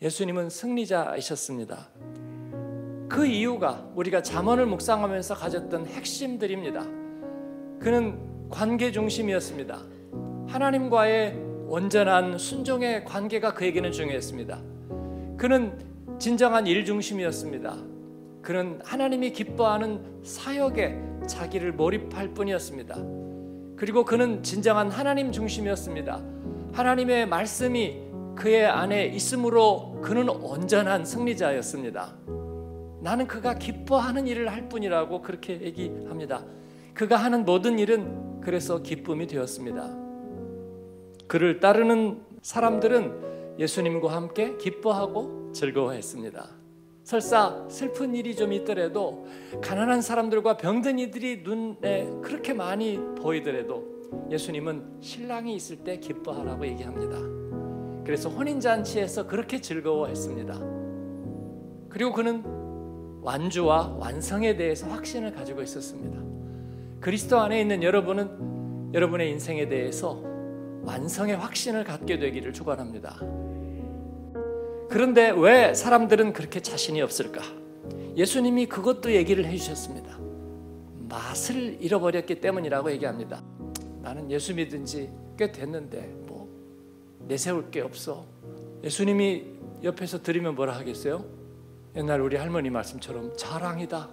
예수님은 승리자이셨습니다. 그 이유가 우리가 잠언을 묵상하면서 가졌던 핵심들입니다. 그는 관계 중심이었습니다. 하나님과의 온전한 순종의 관계가 그에게는 중요했습니다. 그는 진정한 일 중심이었습니다. 그는 하나님이 기뻐하는 사역에 자기를 몰입할 뿐이었습니다. 그리고 그는 진정한 하나님 중심이었습니다. 하나님의 말씀이 그의 안에 있으므로 그는 온전한 승리자였습니다. 나는 그가 기뻐하는 일을 할 뿐이라고 그렇게 얘기합니다. 그가 하는 모든 일은 그래서 기쁨이 되었습니다. 그를 따르는 사람들은 예수님과 함께 기뻐하고 즐거워했습니다. 설사 슬픈 일이 좀 있더라도, 가난한 사람들과 병든 이들이 눈에 그렇게 많이 보이더라도 예수님은 신랑이 있을 때 기뻐하라고 얘기합니다. 그래서 혼인잔치에서 그렇게 즐거워했습니다. 그리고 그는 완주와 완성에 대해서 확신을 가지고 있었습니다. 그리스도 안에 있는 여러분은 여러분의 인생에 대해서 완성의 확신을 갖게 되기를 축원합니다. 그런데 왜 사람들은 그렇게 자신이 없을까? 예수님이 그것도 얘기를 해주셨습니다. 맛을 잃어버렸기 때문이라고 얘기합니다. 나는 예수 믿은 지 꽤 됐는데 뭐 내세울 게 없어. 예수님이 옆에서 들으면 뭐라 하겠어요? 옛날 우리 할머니 말씀처럼 자랑이다.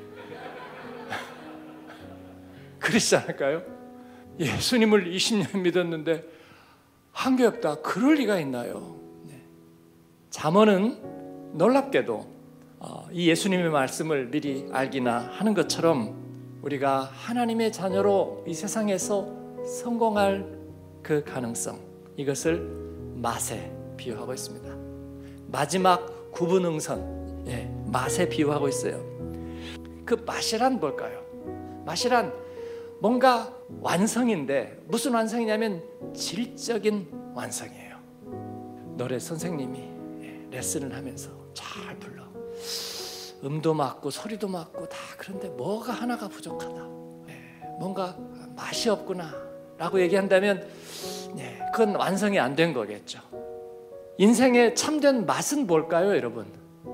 그러시지 않을까요? 예수님을 20년 믿었는데 한 게 없다. 그럴 리가 있나요? 잠언은 놀랍게도 이 예수님의 말씀을 미리 알기나 하는 것처럼 우리가 하나님의 자녀로 이 세상에서 성공할 그 가능성, 이것을 맛에 비유하고 있습니다. 마지막 구분응선, 맛에 비유하고 있어요. 그 맛이란 뭘까요? 맛이란 뭔가 완성인데, 무슨 완성이냐면 질적인 완성이에요. 노래 선생님이 레슨을 하면서 잘 불러, 음도 맞고 소리도 맞고 다, 그런데 뭐가 하나가 부족하다, 뭔가 맛이 없구나 라고 얘기한다면 그건 완성이 안 된 거겠죠. 인생의 참된 맛은 뭘까요, 여러분?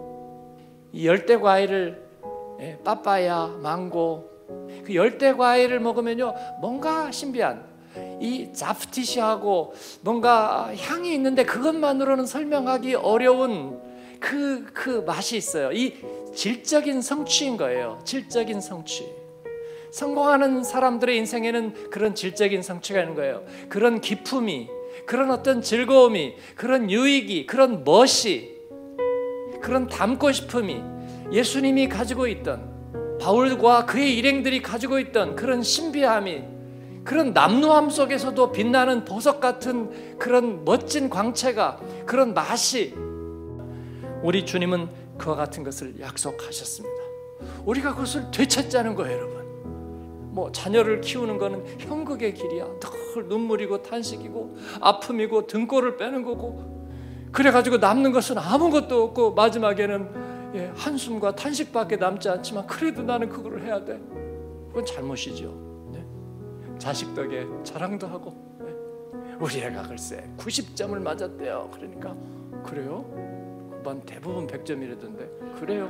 이 열대 과일을, 빠빠야, 망고, 그 열대 과일을 먹으면요 뭔가 신비한 이 자프티시하고 뭔가 향이 있는데 그것만으로는 설명하기 어려운 그 맛이 있어요. 이 질적인 성취인 거예요. 질적인 성취. 성공하는 사람들의 인생에는 그런 질적인 성취가 있는 거예요. 그런 기쁨이, 그런 어떤 즐거움이, 그런 유익이, 그런 멋이, 그런 닮고 싶음이 예수님이 가지고 있던, 바울과 그의 일행들이 가지고 있던 그런 신비함이, 그런 남루함 속에서도 빛나는 보석 같은 그런 멋진 광채가, 그런 맛이, 우리 주님은 그와 같은 것을 약속하셨습니다. 우리가 그것을 되찾자는 거예요, 여러분. 뭐 자녀를 키우는 거는 형극의 길이야. 늘 눈물이고 탄식이고 아픔이고 등골을 빼는 거고, 그래가지고 남는 것은 아무것도 없고 마지막에는 한숨과 탄식밖에 남지 않지만, 그래도 나는 그걸 해야 돼. 그건 잘못이죠. 자식 덕에 자랑도 하고, 우리 애가 글쎄 90점을 맞았대요. 그러니까 그래요? 반 대부분 100점이라던데 그래요?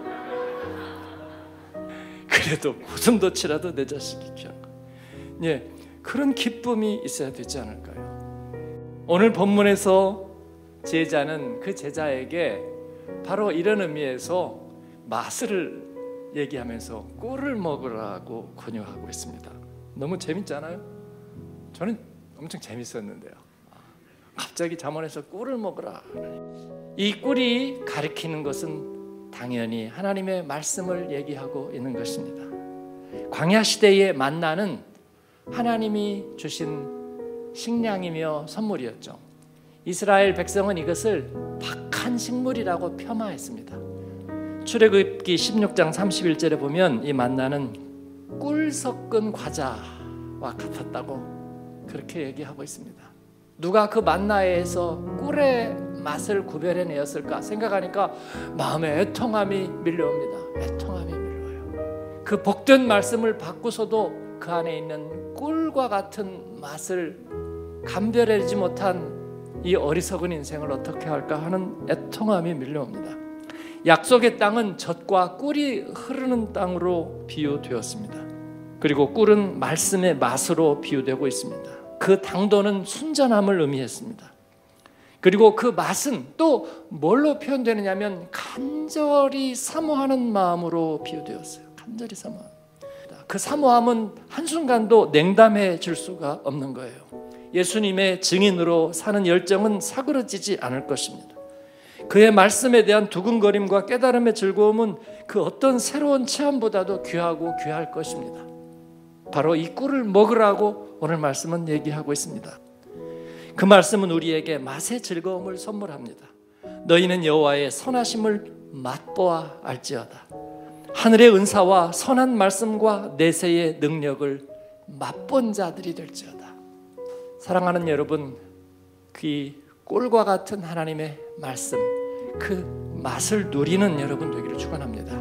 그래도 고슴도치라도 내 자식이 귀한 거. 그런 기쁨이 있어야 되지 않을까요? 오늘 본문에서 제자는 그 제자에게 바로 이런 의미에서 맛을 얘기하면서 꿀을 먹으라고 권유하고 있습니다. 너무 재밌잖아요? 저는 엄청 재밌었는데요. 갑자기 잠언에서 꿀을 먹으라. 이 꿀이 가리키는 것은 당연히 하나님의 말씀을 얘기하고 있는 것입니다. 광야 시대의 만나는 하나님이 주신 식량이며 선물이었죠. 이스라엘 백성은 이것을 박한 식물이라고 폄하했습니다. 출애굽기 16장 31절에 보면 이 만나는 꿀 섞은 과자와 같았다고 그렇게 얘기하고 있습니다. 누가 그 만나에서 꿀의 맛을 구별해내었을까 생각하니까 마음에 애통함이 밀려옵니다. 애통함이 밀려와요. 그 복된 말씀을 받고서도 그 안에 있는 꿀과 같은 맛을 감별하지 못한 이 어리석은 인생을 어떻게 할까 하는 애통함이 밀려옵니다. 약속의 땅은 젖과 꿀이 흐르는 땅으로 비유되었습니다. 그리고 꿀은 말씀의 맛으로 비유되고 있습니다. 그 당도는 순전함을 의미했습니다. 그리고 그 맛은 또 뭘로 표현되느냐면 간절히 사모하는 마음으로 비유되었어요. 간절히 사모함. 그 사모함은 한순간도 냉담해질 수가 없는 거예요. 예수님의 증인으로 사는 열정은 사그러지지 않을 것입니다. 그의 말씀에 대한 두근거림과 깨달음의 즐거움은 그 어떤 새로운 체험보다도 귀하고 귀할 것입니다. 바로 이 꿀을 먹으라고 오늘 말씀은 얘기하고 있습니다. 그 말씀은 우리에게 맛의 즐거움을 선물합니다. 너희는 여호와의 선하심을 맛보아 알지어다. 하늘의 은사와 선한 말씀과 내세의 능력을 맛본 자들이 될지어다. 사랑하는 여러분, 그 꿀과 같은 하나님의 말씀, 그 맛을 누리는 여러분 되기를 축원합니다.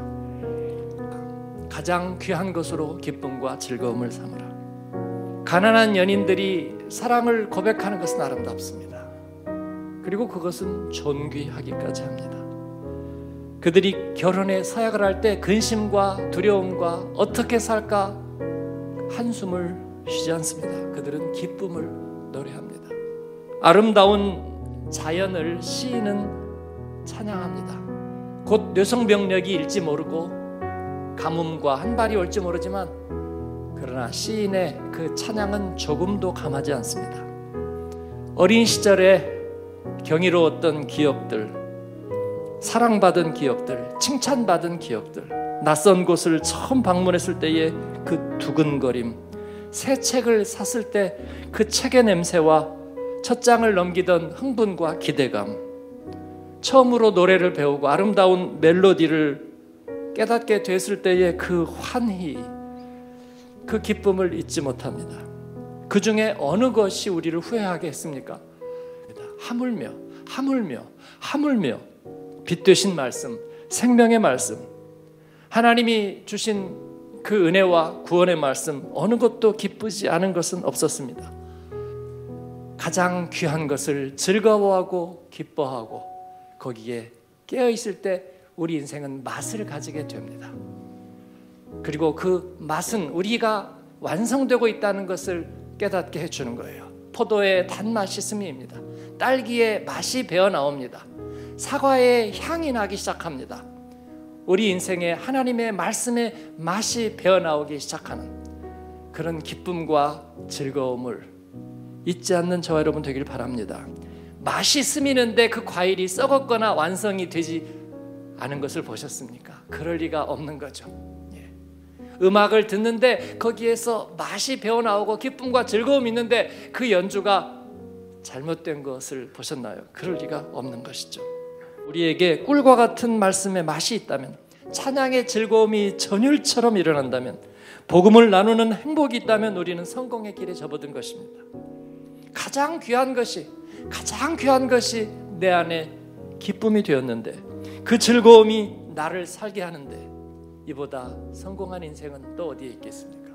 가장 귀한 것으로 기쁨과 즐거움을 삼으라. 가난한 연인들이 사랑을 고백하는 것은 아름답습니다. 그리고 그것은 존귀하기까지 합니다. 그들이 결혼에 서약을 할 때 근심과 두려움과 어떻게 살까 한숨을 쉬지 않습니다. 그들은 기쁨을 노래합니다. 아름다운 자연을 시인은 찬양합니다. 곧 뇌성병력이 일지 모르고 가뭄과 한발이 올지 모르지만 그러나 시인의 그 찬양은 조금도 감하지 않습니다. 어린 시절에 경이로웠던 기억들, 사랑받은 기억들, 칭찬받은 기억들, 낯선 곳을 처음 방문했을 때의 그 두근거림, 새 책을 샀을 때 그 책의 냄새와 첫 장을 넘기던 흥분과 기대감, 처음으로 노래를 배우고 아름다운 멜로디를 깨닫게 됐을 때의 그 환희, 그 기쁨을 잊지 못합니다. 그 중에 어느 것이 우리를 후회하게 했습니까? 하물며 빛 되신 말씀, 생명의 말씀, 하나님이 주신 그 은혜와 구원의 말씀, 어느 것도 기쁘지 않은 것은 없었습니다. 가장 귀한 것을 즐거워하고 기뻐하고 거기에 깨어있을 때 우리 인생은 맛을 가지게 됩니다. 그리고 그 맛은 우리가 완성되고 있다는 것을 깨닫게 해주는 거예요. 포도의 단맛이 스미입니다. 딸기의 맛이 배어나옵니다. 사과의 향이 나기 시작합니다. 우리 인생에 하나님의 말씀의 맛이 배어나오기 시작하는 그런 기쁨과 즐거움을 잊지 않는 저와 여러분 되길 바랍니다. 맛이 스미는데 그 과일이 썩었거나 완성이 되지 않은 것을 보셨습니까? 그럴 리가 없는 거죠. 음악을 듣는데 거기에서 맛이 배어나오고 기쁨과 즐거움이 있는데 그 연주가 잘못된 것을 보셨나요? 그럴 리가 없는 것이죠. 우리에게 꿀과 같은 말씀의 맛이 있다면, 찬양의 즐거움이 전율처럼 일어난다면, 복음을 나누는 행복이 있다면 우리는 성공의 길에 접어든 것입니다. 가장 귀한 것이 내 안에 기쁨이 되었는데, 그 즐거움이 나를 살게 하는데 이보다 성공한 인생은 또 어디에 있겠습니까?